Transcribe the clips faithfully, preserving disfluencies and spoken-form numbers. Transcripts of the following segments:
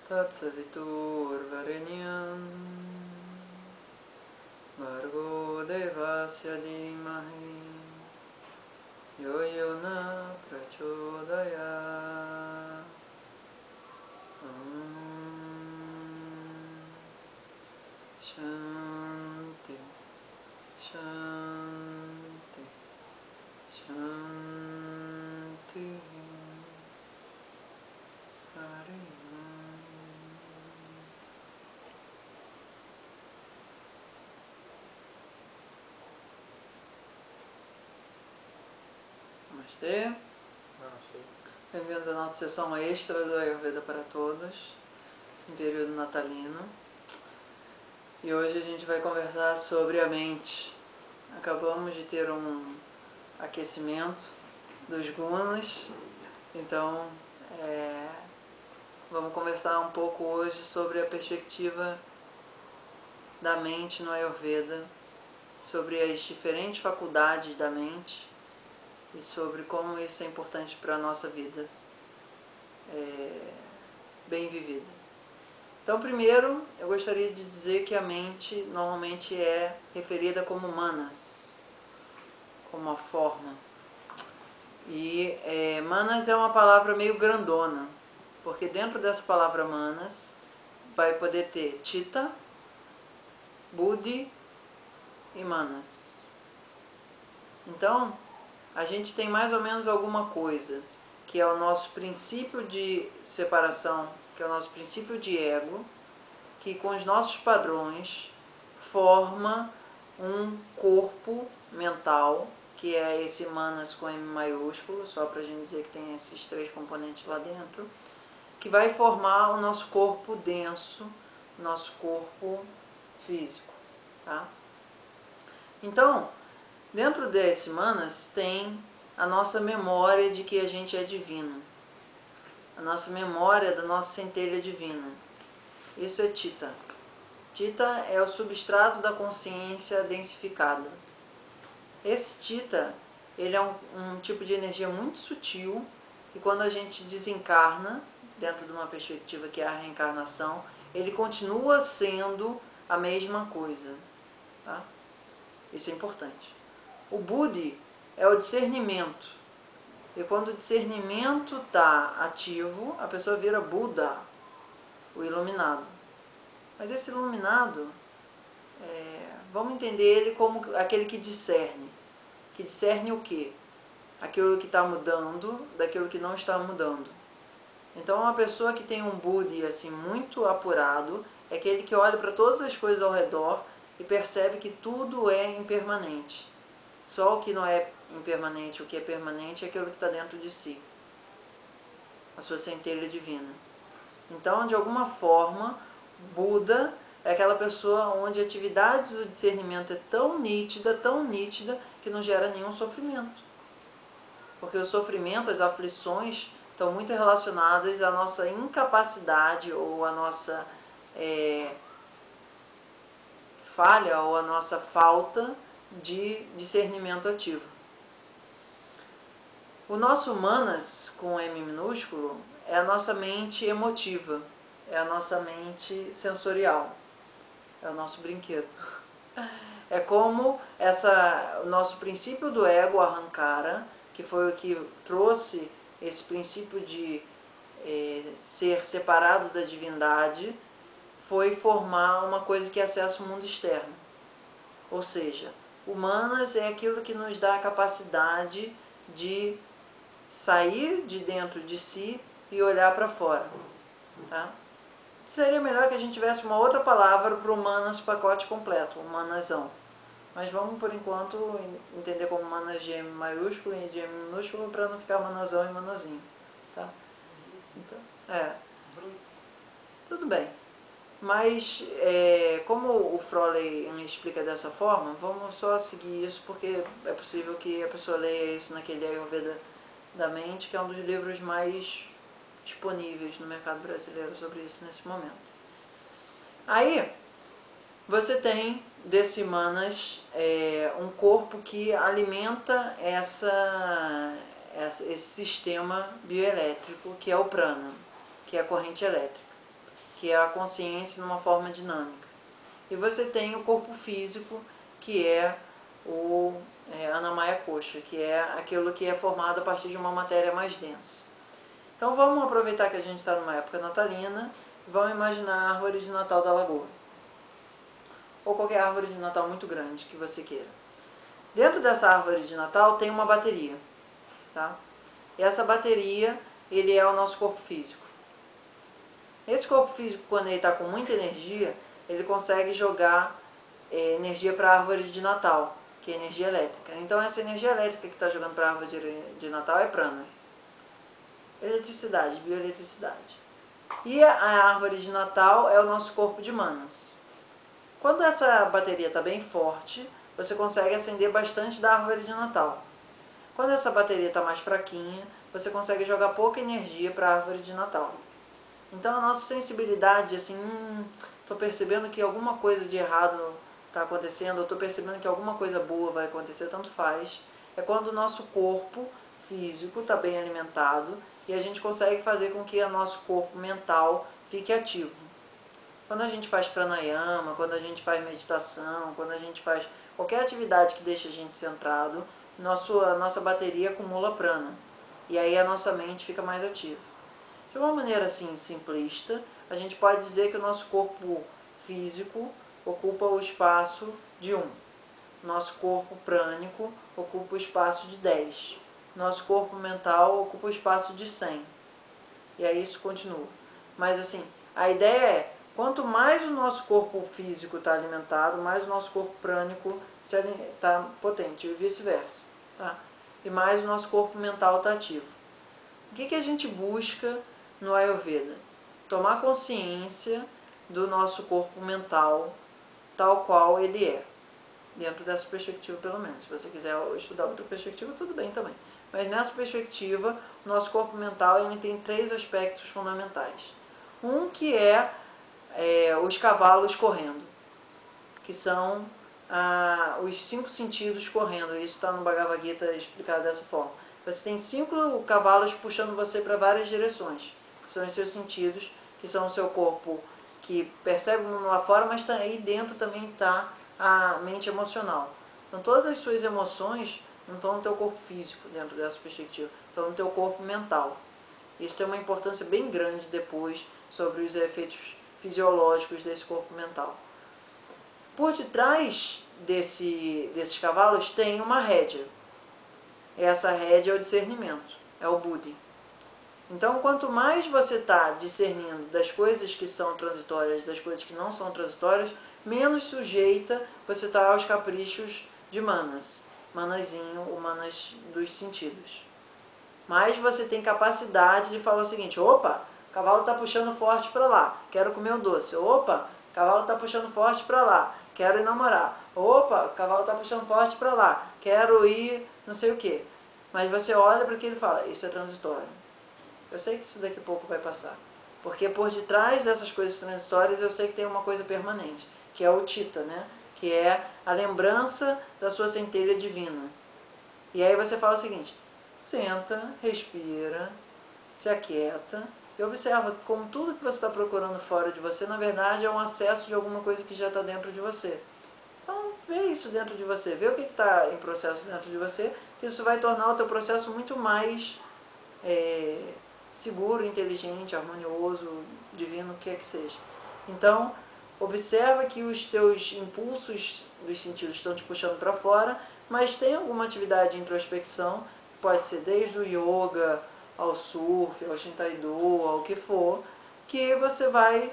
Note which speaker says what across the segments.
Speaker 1: Tatsaviturvarenyam Bhargo devasya dhimahi Yo yo na prachodayat. Om Shanti Shanti Shanti Hari Namastê.
Speaker 2: Namastê.
Speaker 1: Bem-vindos à nossa sessão extra do Ayurveda para Todos, em período natalino. E hoje a gente vai conversar sobre a mente. Acabamos de ter um aquecimento dos gunas, então é, vamos conversar um pouco hoje sobre a perspectiva da mente no Ayurveda, sobre as diferentes faculdades da mente e sobre como isso é importante para a nossa vida é, bem vivida. Então, primeiro, eu gostaria de dizer que a mente normalmente é referida como manas, como uma forma. E é, manas é uma palavra meio grandona, porque dentro dessa palavra manas vai poder ter Chitta, Buddhi e manas. Então, a gente tem mais ou menos alguma coisa, que é o nosso princípio de separação, que é o nosso princípio de ego, que com os nossos padrões forma um corpo mental, que é esse manas com M maiúsculo, só para a gente dizer que tem esses três componentes lá dentro, que vai formar o nosso corpo denso, nosso corpo físico. Tá? Então, dentro desse manas tem a nossa memória de que a gente é divino, a nossa memória da nossa centelha divina. Isso é Chitta. Chitta é o substrato da consciência densificada. Esse Chitta, ele é um, um tipo de energia muito sutil, e quando a gente desencarna, dentro de uma perspectiva que é a reencarnação, ele continua sendo a mesma coisa. Tá? Isso é importante. O Buddhi é o discernimento. E quando o discernimento está ativo, a pessoa vira Buda, o iluminado. Mas esse iluminado, é, vamos entender ele como aquele que discerne. Que discerne o quê? Aquilo que está mudando daquilo que não está mudando. Então, uma pessoa que tem um Buddhi assim, muito apurado é aquele que olha para todas as coisas ao redor e percebe que tudo é impermanente. Só o que não é impermanente, o que é permanente é aquilo que está dentro de si. A sua centelha divina. Então, de alguma forma, Buda é aquela pessoa onde a atividade do discernimento é tão nítida, tão nítida, que não gera nenhum sofrimento. Porque o sofrimento, as aflições, estão muito relacionadas à nossa incapacidade ou à nossa é, falha ou à nossa falta de discernimento ativo. O nosso manas, com M minúsculo, é a nossa mente emotiva, é a nossa mente sensorial, é o nosso brinquedo. É como essa, o nosso princípio do ego, Ahankara, que foi o que trouxe esse princípio de é, ser separado da divindade, foi formar uma coisa que acessa o mundo externo. Ou seja, o manas é aquilo que nos dá a capacidade de sair de dentro de si e olhar para fora. Tá? Seria melhor que a gente tivesse uma outra palavra para o manas pacote completo, o manasão. Mas vamos, por enquanto, entender como manas de M maiúsculo e de M minúsculo para não ficar manasão e manazinho. Tá? Então, é. Tudo bem. Mas, é, como o Froley explica dessa forma, vamos só seguir isso, porque é possível que a pessoa leia isso naquele Ayurveda da Mente, que é um dos livros mais disponíveis no mercado brasileiro sobre isso nesse momento. Aí, você tem desse manas é, um corpo que alimenta essa, essa, esse sistema bioelétrico, que é o prana, que é a corrente elétrica. que é a consciência numa forma dinâmica. E você tem o corpo físico, que é o é, Anamaya Kosha, que é aquilo que é formado a partir de uma matéria mais densa. Então vamos aproveitar que a gente está numa época natalina e vamos imaginar a árvore de Natal da Lagoa. Ou qualquer árvore de Natal muito grande que você queira. Dentro dessa árvore de Natal tem uma bateria. Tá? E essa bateria, ele é o nosso corpo físico. Esse corpo físico, quando ele está com muita energia, ele consegue jogar é, energia para a árvore de Natal, que é energia elétrica. Então essa energia elétrica que está jogando para a árvore de, de Natal é prana. Eletricidade, bioeletricidade. E a, a árvore de Natal é o nosso corpo de manas. Quando essa bateria está bem forte, você consegue acender bastante da árvore de Natal. Quando essa bateria está mais fraquinha, você consegue jogar pouca energia para a árvore de Natal. Então a nossa sensibilidade, assim, hum, estou percebendo que alguma coisa de errado está acontecendo, eu estou percebendo que alguma coisa boa vai acontecer, tanto faz, é quando o nosso corpo físico está bem alimentado e a gente consegue fazer com que o nosso corpo mental fique ativo. Quando a gente faz pranayama, quando a gente faz meditação, quando a gente faz qualquer atividade que deixe a gente centrado, nosso, a nossa bateria acumula prana. E aí a nossa mente fica mais ativa. De uma maneira assim simplista, a gente pode dizer que o nosso corpo físico ocupa o espaço de um. Nosso corpo prânico ocupa o espaço de dez. Nosso corpo mental ocupa o espaço de cem. E aí isso continua. Mas assim, a ideia é, quanto mais o nosso corpo físico está alimentado, mais o nosso corpo prânico está potente, e vice-versa. Tá? E mais o nosso corpo mental está ativo. O que, que a gente busca no Ayurveda? Tomar consciência do nosso corpo mental, tal qual ele é. Dentro dessa perspectiva, pelo menos. Se você quiser estudar outra perspectiva, tudo bem também. Mas nessa perspectiva, o nosso corpo mental ele tem três aspectos fundamentais. Um que é, é os cavalos correndo, que são ah, os cinco sentidos correndo. Isso está no Bhagavad Gita explicado dessa forma. Você tem cinco cavalos puxando você para várias direções, que são os seus sentidos, que são o seu corpo que percebe o mundo lá fora, mas tá, aí dentro também está a mente emocional. Então todas as suas emoções não estão no teu corpo físico, dentro dessa perspectiva, estão no teu corpo mental. Isso tem uma importância bem grande depois sobre os efeitos fisiológicos desse corpo mental. Por detrás desse, desses cavalos tem uma rédea. Essa rédea é o discernimento, é o Buddhi. Então, quanto mais você está discernindo das coisas que são transitórias, das coisas que não são transitórias, menos sujeita você está aos caprichos de manas, manazinho, ou manas dos sentidos. Mas você tem capacidade de falar o seguinte: opa, o cavalo está puxando forte para lá, quero comer o doce. Opa, o cavalo está puxando forte para lá, quero ir namorar. Opa, o cavalo está puxando forte para lá, quero ir não sei o que. Mas você olha para aquilo e fala: isso é transitório. Eu sei que isso daqui a pouco vai passar. Porque por detrás dessas coisas transitórias eu sei que tem uma coisa permanente, que é o Chitta, né? Que é a lembrança da sua centelha divina. E aí você fala o seguinte: senta, respira, se aquieta e observa como tudo que você está procurando fora de você, na verdade, é um acesso de alguma coisa que já está dentro de você. Então, vê isso dentro de você, vê o que está em processo dentro de você, que isso vai tornar o teu processo muito mais é, seguro, inteligente, harmonioso, divino, o que é que seja. Então, observa que os teus impulsos dos sentidos estão te puxando para fora, mas tem alguma atividade de introspecção, pode ser desde o yoga, ao surf, ao shintaido, ao que for, que você vai,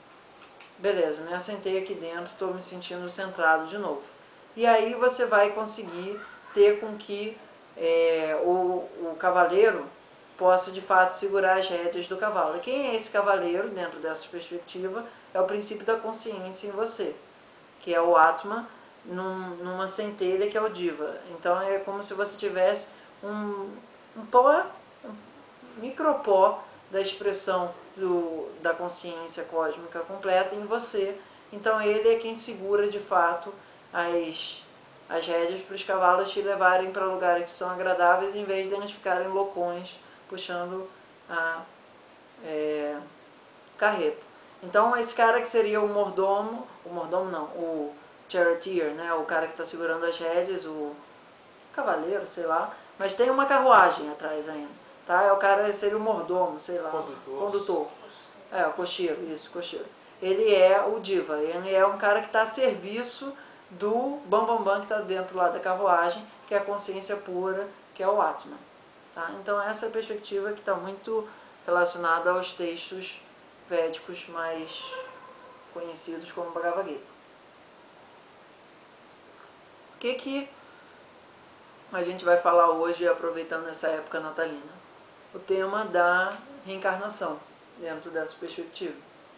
Speaker 1: beleza, me assentei aqui dentro, estou me sentindo centrado de novo. E aí você vai conseguir ter com que é, o, o cavaleiro possa de fato segurar as rédeas do cavalo. E quem é esse cavaleiro dentro dessa perspectiva? É o princípio da consciência em você, que é o Atma num, numa centelha que é o Diva. Então é como se você tivesse um, um pó, um micropó da expressão do, da consciência cósmica completa em você. Então ele é quem segura de fato as, as rédeas para os cavalos te levarem para lugares que são agradáveis, em vez de eles ficarem loucões puxando a é, carreta. Então esse cara que seria o mordomo, o mordomo não, o charioteer, né, o cara que está segurando as rédeas, o cavaleiro, sei lá, mas tem uma carruagem atrás ainda, tá? É o cara, seria o mordomo, sei lá,
Speaker 2: Condutor.
Speaker 1: condutor. É, o cocheiro, isso, cocheiro. Ele é o diva, ele é um cara que está a serviço do bambambam bam, bam, que está dentro lá da carruagem, que é a consciência pura, que é o Atman. Tá? Então essa é a perspectiva que está muito relacionada aos textos védicos mais conhecidos como Bhagavad Gita. O que que a gente vai falar hoje, aproveitando essa época natalina? O tema da reencarnação, dentro dessa perspectiva.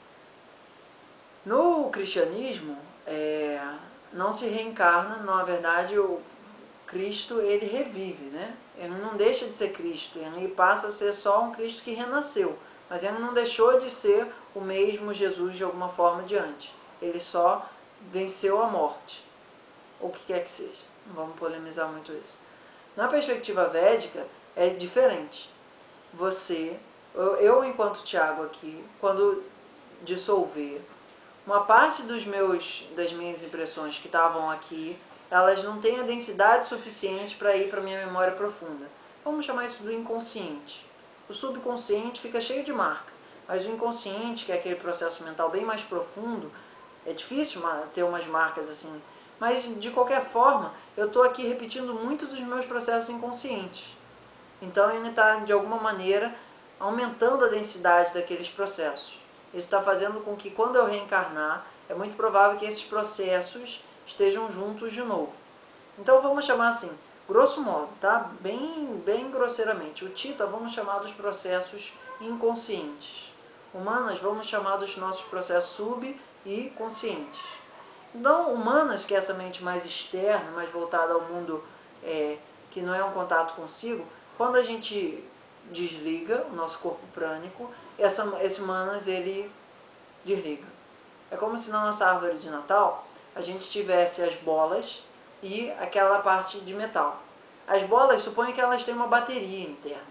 Speaker 1: No cristianismo, é, não se reencarna, na verdade, o Cristo, ele revive, né? Ele não deixa de ser Cristo, ele passa a ser só um Cristo que renasceu, mas ele não deixou de ser o mesmo Jesus de alguma forma de antes. Ele só venceu a morte, ou o que quer que seja. Não vamos polemizar muito isso. Na perspectiva védica, é diferente. Você, eu, eu enquanto Tiago aqui, quando dissolver, uma parte dos meus, das minhas impressões que estavam aqui, elas não têm a densidade suficiente para ir para a minha memória profunda. Vamos chamar isso do inconsciente. O subconsciente fica cheio de marca, mas o inconsciente, que é aquele processo mental bem mais profundo, é difícil ter umas marcas assim. Mas, de qualquer forma, eu estou aqui repetindo muito dos meus processos inconscientes. Então, ele está, de alguma maneira, aumentando a densidade daqueles processos. Isso está fazendo com que, quando eu reencarnar, é muito provável que esses processos estejam juntos de novo. Então, vamos chamar assim, grosso modo, tá? Bem, bem grosseiramente. O Tita, vamos chamar dos processos inconscientes. Humanas, vamos chamar dos nossos processos sub- e conscientes. Então, humanas, que é essa mente mais externa, mais voltada ao mundo é, que não é um contato consigo, quando a gente desliga o nosso corpo prânico, essa, esse humanas, ele desliga. É como se na nossa árvore de Natal, a gente tivesse as bolas e aquela parte de metal. As bolas, suponha que elas têm uma bateria interna.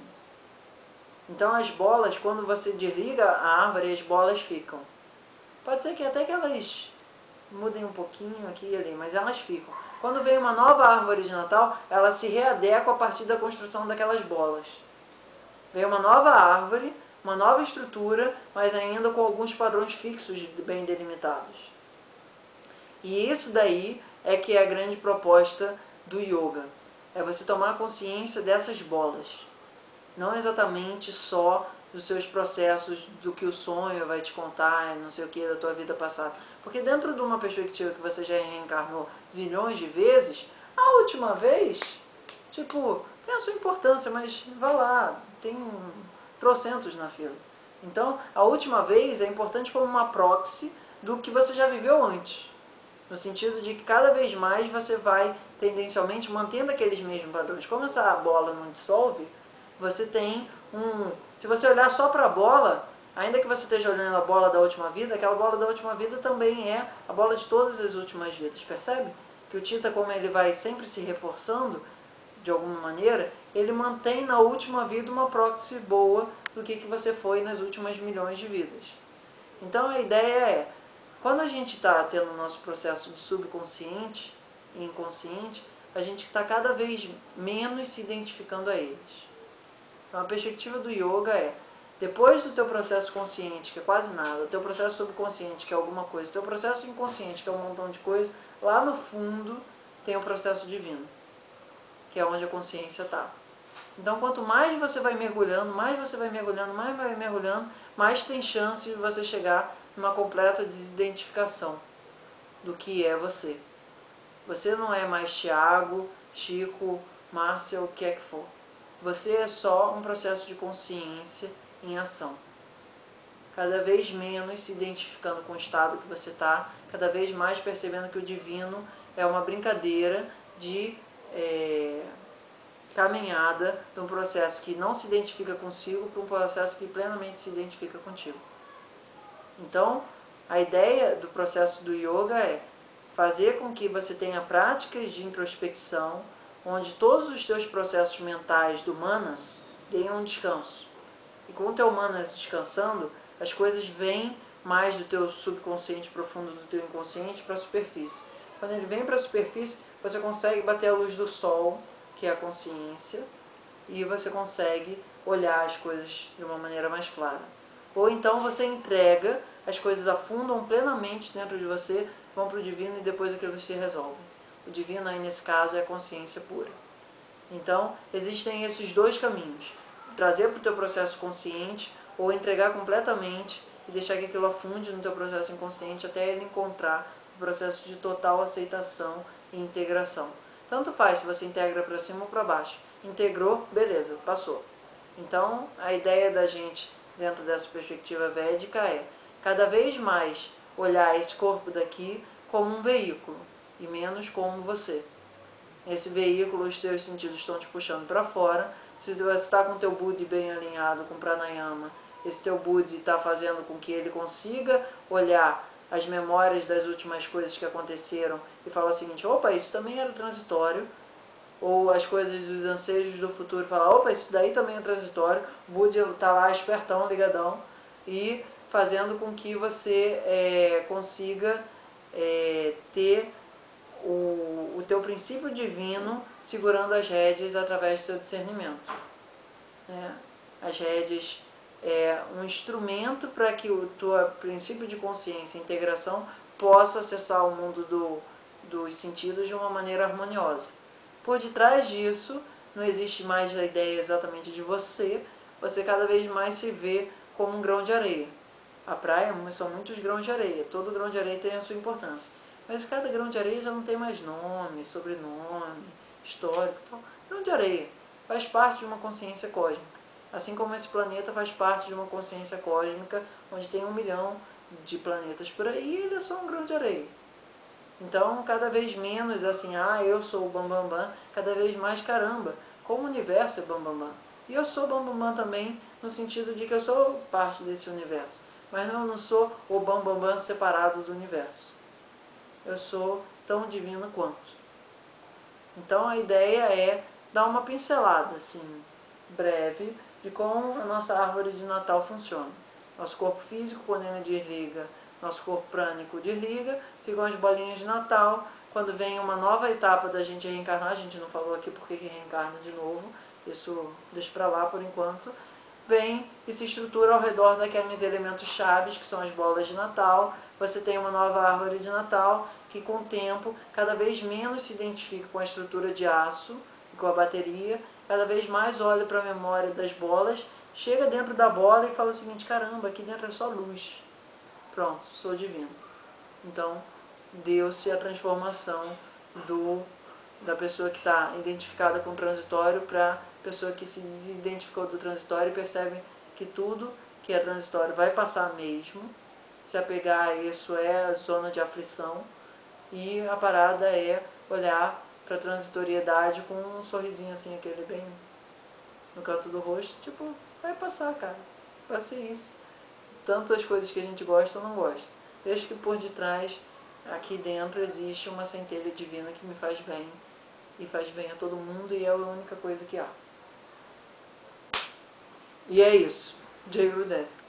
Speaker 1: Então, as bolas, quando você desliga a árvore, as bolas ficam. Pode ser que até que elas mudem um pouquinho aqui e ali, mas elas ficam. Quando vem uma nova árvore de Natal, ela se readequa a partir da construção daquelas bolas. Vem uma nova árvore, uma nova estrutura, mas ainda com alguns padrões fixos bem delimitados. E isso daí é que é a grande proposta do yoga. É você tomar consciência dessas bolas. Não exatamente só dos seus processos, do que o sonho vai te contar, não sei o que, da tua vida passada. Porque dentro de uma perspectiva que você já reencarnou zilhões de vezes, a última vez, tipo, tem a sua importância, mas vá lá, tem um, trocentos na fila. Então, a última vez é importante como uma proxy do que você já viveu antes. No sentido de que cada vez mais você vai, tendencialmente, mantendo aqueles mesmos padrões. Como essa bola não dissolve, você tem um... Se você olhar só para a bola, ainda que você esteja olhando a bola da última vida, aquela bola da última vida também é a bola de todas as últimas vidas, percebe? Que o Tita, como ele vai sempre se reforçando, de alguma maneira, ele mantém na última vida uma proxy boa do que, que você foi nas últimas milhões de vidas. Então a ideia é, quando a gente está tendo o nosso processo de subconsciente e inconsciente, a gente está cada vez menos se identificando a eles. Então a perspectiva do yoga é, depois do teu processo consciente, que é quase nada, o teu processo subconsciente, que é alguma coisa, o teu processo inconsciente, que é um montão de coisa, lá no fundo tem o processo divino, que é onde a consciência está. Então, quanto mais você vai mergulhando, mais você vai mergulhando, mais vai mergulhando, mais tem chance de você chegar numa completa desidentificação do que é você. Você não é mais Tiago, Chico, Márcia, o que é que for. Você é só um processo de consciência em ação. Cada vez menos se identificando com o estado que você está, cada vez mais percebendo que o divino é uma brincadeira de é, caminhada de um processo que não se identifica consigo para um processo que plenamente se identifica contigo. Então, a ideia do processo do yoga é fazer com que você tenha práticas de introspecção, onde todos os seus processos mentais do manas deem um descanso. E com o teu manas descansando, as coisas vêm mais do teu subconsciente profundo, do teu inconsciente, para a superfície. Quando ele vem para a superfície, você consegue bater a luz do sol, que é a consciência, e você consegue olhar as coisas de uma maneira mais clara. Ou então você entrega, as coisas afundam plenamente dentro de você, vão para o divino e depois aquilo se resolve. O divino aí nesse caso é a consciência pura. Então existem esses dois caminhos: trazer para o teu processo consciente ou entregar completamente e deixar que aquilo afunde no teu processo inconsciente até ele encontrar o processo de total aceitação e integração. Tanto faz se você integra para cima ou para baixo. Integrou, beleza, passou. Então, a ideia da gente, dentro dessa perspectiva védica, é cada vez mais olhar esse corpo daqui como um veículo e menos como você. Esse veículo, os teus sentidos estão te puxando para fora. Se você está com o teu buddhi bem alinhado com pranayama, esse teu buddhi está fazendo com que ele consiga olhar as memórias das últimas coisas que aconteceram e falar o seguinte: opa, isso também era transitório. Ou as coisas dos anseios do futuro, falar: opa, isso daí também é transitório. O buddhi está lá espertão, ligadão, e fazendo com que você é, consiga é, ter o, o teu princípio divino segurando as rédeas através do teu discernimento. Né? As rédeas é um instrumento para que o teu princípio de consciência e integração possa acessar o mundo do, dos sentidos de uma maneira harmoniosa. Por detrás disso, não existe mais a ideia exatamente de você, você cada vez mais se vê como um grão de areia. A praia são muitos grãos de areia, todo grão de areia tem a sua importância. Mas cada grão de areia já não tem mais nome, sobrenome, histórico. Então, grão de areia faz parte de uma consciência cósmica. Assim como esse planeta faz parte de uma consciência cósmica, onde tem um milhão de planetas por aí, e ele é só um grão de areia. Então, cada vez menos assim, ah, eu sou o Bambambam, Bam Bam, cada vez mais, caramba, como o universo é Bambambam. Bam Bam. E eu sou Bambambam Bam Bam também, no sentido de que eu sou parte desse universo. Mas eu não sou o Bambambam Bam Bam separado do universo. Eu sou tão divino quanto. Então a ideia é dar uma pincelada, assim, breve, de como a nossa árvore de Natal funciona. Nosso corpo físico, quando ele desliga, nosso corpo prânico desliga, ficam as bolinhas de Natal. Quando vem uma nova etapa da gente reencarnar, a gente não falou aqui porque que reencarna de novo, isso deixa pra lá por enquanto, vem e se estrutura ao redor daqueles elementos chaves, que são as bolas de Natal. Você tem uma nova árvore de Natal, que com o tempo, cada vez menos se identifica com a estrutura de aço, com a bateria, cada vez mais olha para a memória das bolas, chega dentro da bola e fala o seguinte: caramba, aqui dentro é só luz. Pronto, sou divino. Então, deu-se a transformação do, da pessoa que está identificada com o transitório para a pessoa que se desidentificou do transitório e percebe que tudo que é transitório vai passar mesmo. Se apegar a isso é a zona de aflição. E a parada é olhar para a transitoriedade com um sorrisinho assim, aquele bem no canto do rosto, tipo, vai passar, cara. Vai ser isso. Tanto as coisas que a gente gosta ou não gosta. Vejo que por detrás, aqui dentro, existe uma centelha divina que me faz bem. E faz bem a todo mundo e é a única coisa que há. E é isso. Jai Gurudev.